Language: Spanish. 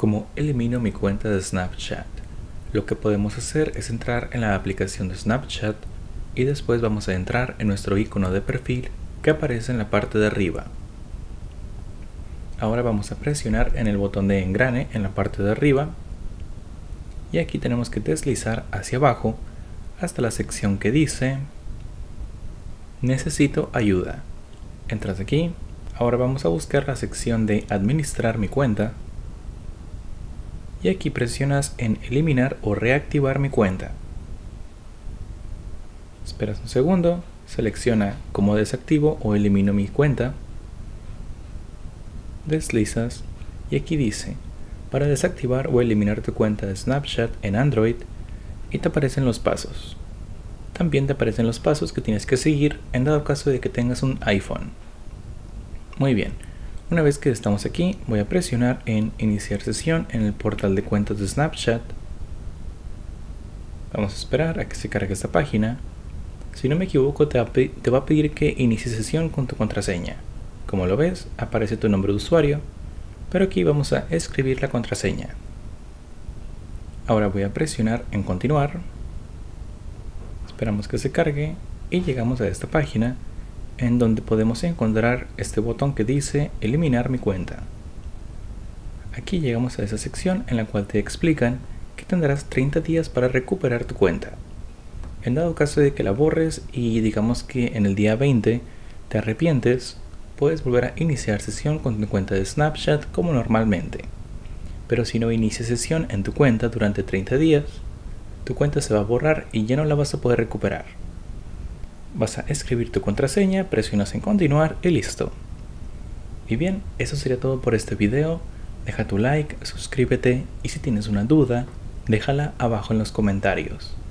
¿Cómo elimino mi cuenta de Snapchat? Lo que podemos hacer es entrar en la aplicación de Snapchat y después vamos a entrar en nuestro icono de perfil que aparece en la parte de arriba. Ahora vamos a presionar en el botón de engrane en la parte de arriba y aquí tenemos que deslizar hacia abajo hasta la sección que dice Necesito ayuda. Entras aquí. Ahora vamos a buscar la sección de administrar mi cuenta y aquí presionas en eliminar o reactivar mi cuenta. Esperas un segundo, selecciona cómo desactivo o elimino mi cuenta, deslizas y aquí dice para desactivar o eliminar tu cuenta de Snapchat en Android y te aparecen los pasos. También te aparecen los pasos que tienes que seguir en dado caso de que tengas un iPhone. Muy bien, una vez que estamos aquí voy a presionar en iniciar sesión en el portal de cuentas de Snapchat. Vamos a esperar a que se cargue esta página. Si no me equivoco te va a pedir que inicies sesión con tu contraseña. Como lo ves, aparece tu nombre de usuario, pero aquí vamos a escribir la contraseña. Ahora voy a presionar en continuar. Esperamos que se cargue y llegamos a esta página en donde podemos encontrar este botón que dice eliminar mi cuenta. Aquí llegamos a esa sección en la cual te explican que tendrás 30 días para recuperar tu cuenta. En dado caso de que la borres y digamos que en el día 20 te arrepientes, puedes volver a iniciar sesión con tu cuenta de Snapchat como normalmente. Pero si no inicias sesión en tu cuenta durante 30 días, tu cuenta se va a borrar y ya no la vas a poder recuperar. Vas a escribir tu contraseña, presionas en continuar y listo. Y bien, eso sería todo por este video. Deja tu like, suscríbete y si tienes una duda, déjala abajo en los comentarios.